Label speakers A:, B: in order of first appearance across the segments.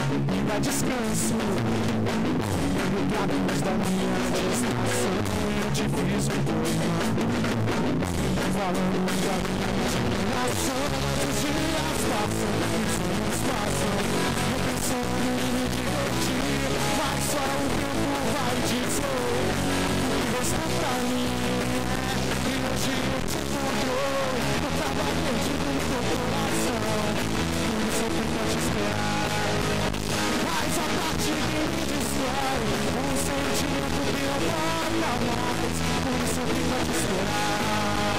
A: me dá descanso. Obrigado, mas da minha distração eu te fiz um poema, falando da minha admiração. Os dias passam, os anos passam, eu pensando em me divertir, mas só o tempo vai dizer o que você pra mim. E hoje eu te encontrou, eu tava perdido no teu coração, por isso eu tento te esperar. Mas a parte que me destrói, um sentimento que eu moro mais, por isso eu tento te esperar.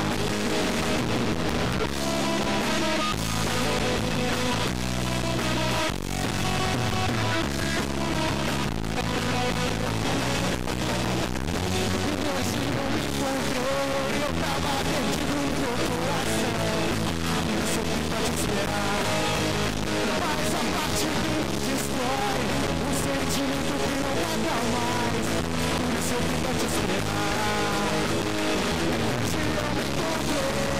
A: Hoje eu me encontrou, eu tava perdido no teu coração, por isso eu tento te esperar. Mas a parte que me destrói, um sentimento que não aguenta mais, por isso eu tento te esperar. Hoje eu me encontrei.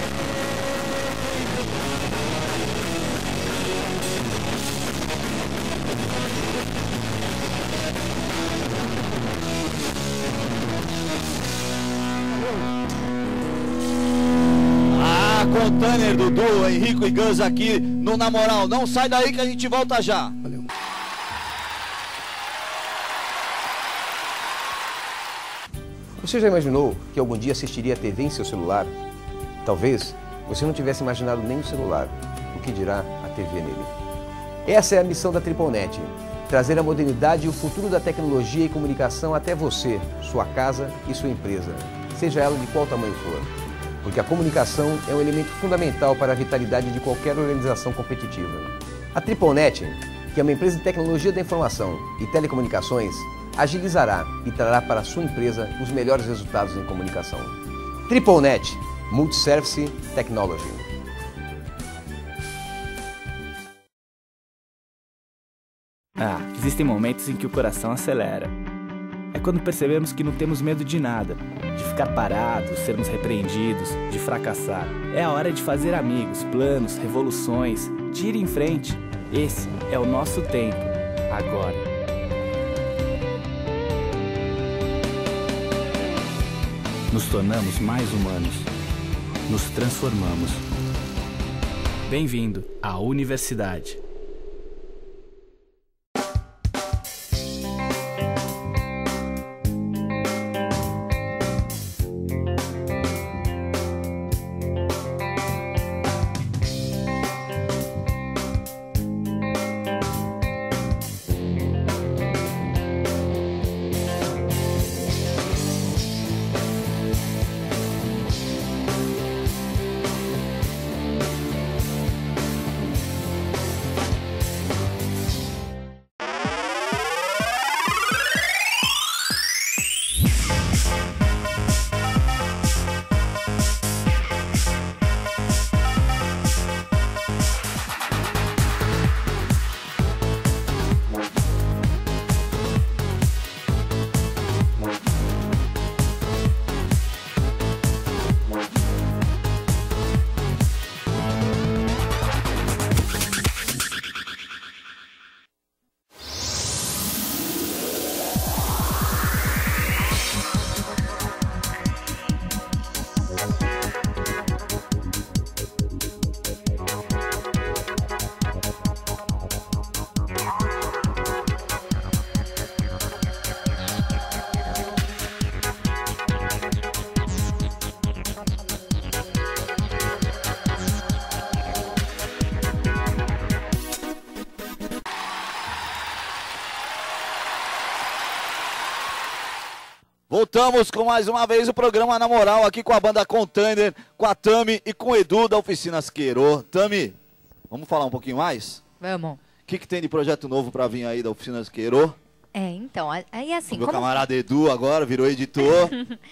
B: Ah, Container, Dudu, Henrico e Gus aqui no Na Moral. Não sai daí que a gente volta já.
A: Valeu.
C: Você já imaginou que algum dia assistiria a TV em seu celular? Talvez você não tivesse imaginado nem o celular, o que dirá a TV nele. Essa é a missão da Triponet, trazer a modernidade e o futuro da tecnologia e comunicação até você, sua casa e sua empresa, seja ela de qual tamanho for. Porque a comunicação é um elemento fundamental para a vitalidade de qualquer organização competitiva. A Triponet, que é uma empresa de tecnologia da informação e telecomunicações, agilizará e trará para a sua empresa os melhores resultados em comunicação. Triponet, Multiservice Technology.
D: Existem momentos em que o coração acelera. É quando percebemos que não temos medo de nada, de ficar parados, sermos repreendidos, de fracassar. É a hora de fazer amigos, planos, revoluções, de ir em frente. Esse é o nosso tempo, agora. Nos tornamos mais humanos. Nos transformamos. Bem-vindo à universidade.
B: Voltamos com mais uma vez o programa Na Moral, aqui com a banda Container, com a Tami e com o Edu da Oficinas Queiro. Tami, vamos falar um pouquinho mais?
E: Vamos.
B: O que tem de projeto novo pra vir aí da Oficinas Queiro?
E: Então, aí assim...
B: Meu camarada Edu agora virou editor.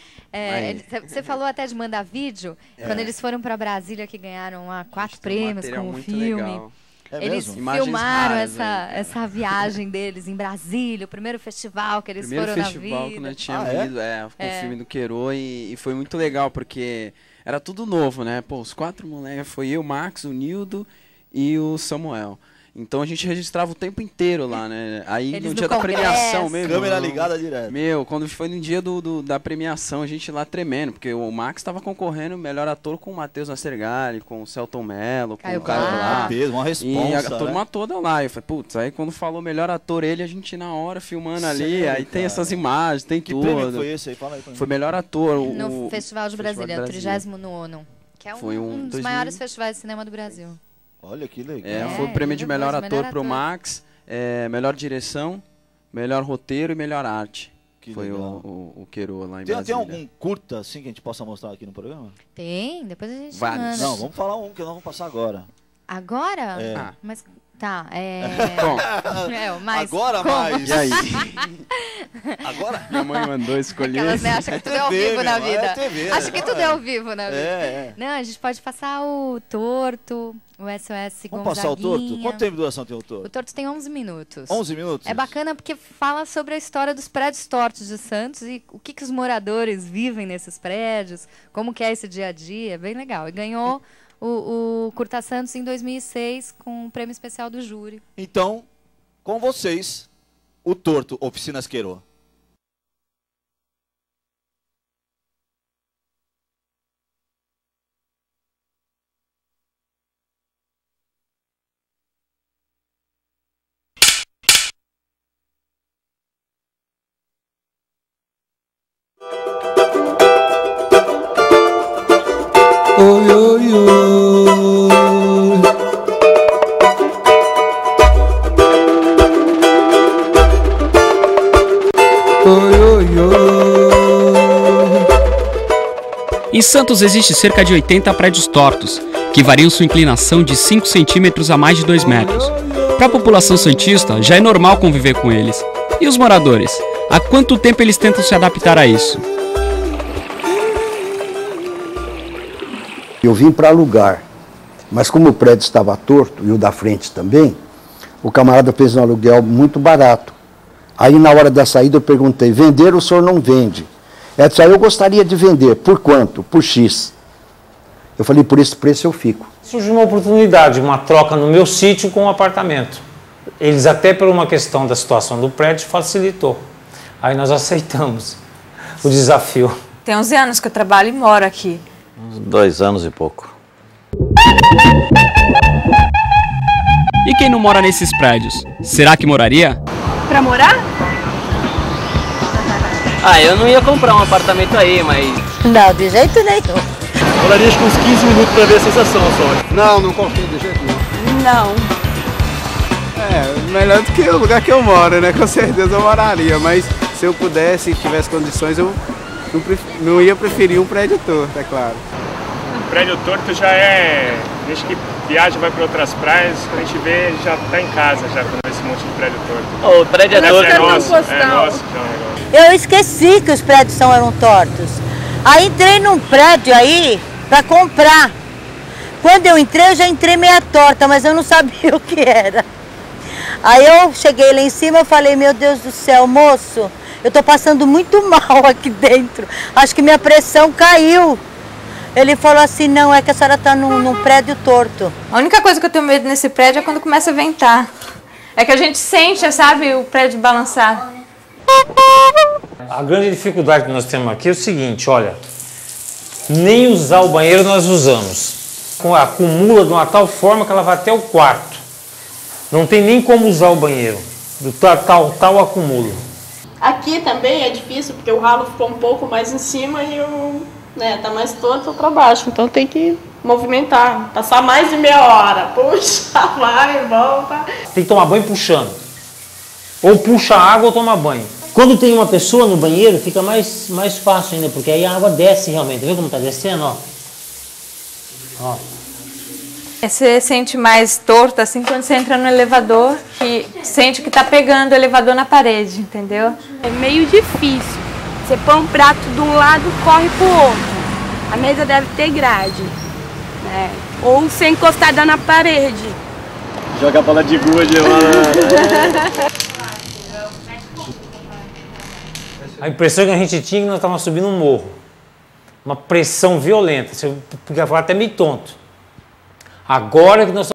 E: Você falou até de mandar vídeo, quando eles foram pra Brasília que ganharam lá 4 prêmios com o filme.
F: Legal.
E: Eles filmaram essa viagem deles em Brasília, o primeiro festival que eles foram na vida.
F: Primeiro festival que nós tínhamos ido, com o filme do Queiro, e foi muito legal, porque era tudo novo, né? Pô, os 4 moleques, foi eu, o Max, o Nildo e o Samuel. Então a gente registrava o tempo inteiro lá, né? Aí
E: Eles
F: no
E: no
F: dia da
E: congresso.
F: premiação mesmo.
B: Câmera ligada direto.
F: Meu, quando foi no dia da premiação, a gente lá tremendo, porque o Max tava concorrendo melhor ator com o Matheus Nascergalli, com o Celton Mello, com
E: Caio
F: o Caio
E: Blá.
F: Blá.
B: Peso, uma
F: E
B: responsa,
F: a turma
B: né?
F: toda lá. Eu falei, putz, aí quando falou melhor ator ele, a gente na hora filmando ali,
B: Sério,
F: aí tem
B: cara?
F: essas imagens, tem
B: Que
F: tudo.
B: prêmio que foi esse aí? Fala aí pra mim.
F: Foi melhor ator.
E: No Festival de Brasília,
F: Festival de
E: 39º, que é
F: Foi
E: um dos
F: 2000.
E: maiores festivais de cinema do Brasil.
B: Olha que legal.
F: Foi o prêmio de melhor
E: melhor
F: ator pro
E: ator.
F: Max, melhor direção, melhor roteiro e melhor arte.
B: Que
F: Foi
B: legal.
F: o Queiro lá em
B: Tem
F: Brasília.
B: algum curta assim que a gente possa mostrar aqui no programa?
E: Tem, depois a gente
F: Vários.
E: manda.
B: Não, vamos falar um que nós vamos passar agora.
E: Agora?
B: É.
F: Ah.
E: Mas, tá,
F: Bom,
E: mas
B: Agora
E: como?
B: mais.
F: e aí?
B: Agora?
F: Minha mãe mandou escolher.
E: Aquelas, né, acham que tudo é ao
B: TV,
E: vivo na
B: meu,
E: vida.
B: é TV,
E: Acho
B: né?
E: que tudo é ao vivo na vida.
B: É.
E: Não, a gente pode passar o Torto, o SOS
B: Vamos passar o torto?
E: Gonzaguinha.
B: Quanto tempo de duração tem o
E: O
B: torto?
E: Torto tem 11 minutos.
B: 11 minutos?
E: É bacana porque fala sobre a história dos prédios tortos de Santos e o que os moradores vivem nesses prédios, como que é esse dia a dia, é bem legal. E ganhou o Curta Santos em 2006 com um prêmio especial do júri.
B: Então, com vocês, o torto Oficinas Queiro.
A: Oi, oi, oi. Oi, oi, oi.
G: Em Santos existe cerca de 80 prédios tortos, que variam sua inclinação de 5 centímetros a mais de 2 metros. Para a população santista, já é normal conviver com eles. E os moradores? Há quanto tempo eles tentam se adaptar a isso?
H: Eu vim para alugar, mas como o prédio estava torto e o da frente também, o camarada fez um aluguel muito barato. Aí na hora da saída eu perguntei, vender o senhor não vende? Ela disse, eu gostaria de vender, por quanto? Por X. Eu falei, por esse preço eu fico.
I: Surgiu uma oportunidade, uma troca no meu sítio com um apartamento. Eles até por uma questão da situação do prédio facilitou. Aí nós aceitamos o desafio.
J: Tem 11 anos que eu trabalho e moro aqui.
K: Uns 2 anos e pouco.
G: E quem não mora nesses prédios? Será que moraria?
J: Pra morar?
K: Ah, eu não ia comprar um apartamento aí, mas...
J: Não, de jeito nenhum.
K: Moraria acho que uns 15 minutos pra ver a sensação só.
H: Não confio de jeito nenhum.
J: Não.
F: Melhor do que o lugar que eu moro, né? Com certeza eu moraria, mas se eu pudesse, tivesse condições, eu não ia preferir um prédio torto, é claro.
L: O prédio torto já é, desde que viaja, vai para outras praias, quando a gente vê, já tá em casa, já quando vê esse monte de prédio torto.
K: O prédio é torto.
L: É nosso já é um negócio.
J: Eu esqueci que os prédios eram tortos. Aí entrei num prédio aí pra comprar. Quando eu entrei, eu já entrei meia torta, mas eu não sabia o que era. Aí eu cheguei lá em cima e falei, meu Deus do céu, moço, eu tô passando muito mal aqui dentro. Acho que minha pressão caiu. Ele falou assim, não, é que a senhora tá num prédio torto.
M: A única coisa que eu tenho medo nesse prédio é quando começa a ventar. É que a gente sente, sabe, o prédio balançar.
I: A grande dificuldade que nós temos aqui é o seguinte, olha, nem usar o banheiro nós usamos. Acumula de uma tal forma que ela vai até o quarto. Não tem nem como usar o banheiro, do tal acumulo.
N: Aqui também é difícil, porque o ralo ficou um pouco mais em cima e tá mais torto para baixo, então tem que movimentar, passar mais de meia hora, puxa, vai, volta.
I: Tem que tomar banho puxando. Ou puxa água ou toma banho.
O: Quando tem uma pessoa no banheiro, fica mais fácil ainda, porque aí a água desce realmente. Tá vendo como tá descendo, ó? Ó.
M: Você sente mais torto assim quando você entra no elevador, que sente que tá pegando o elevador na parede, entendeu?
N: É meio difícil. Você põe um prato de um lado, corre pro outro. A mesa deve ter grade, né? Ou ser encostada na parede.
K: Joga a bola de gude lá.
I: A impressão que a gente tinha é que nós estávamos subindo um morro. Uma pressão violenta. Você podia falar até meio tonto. Agora que nós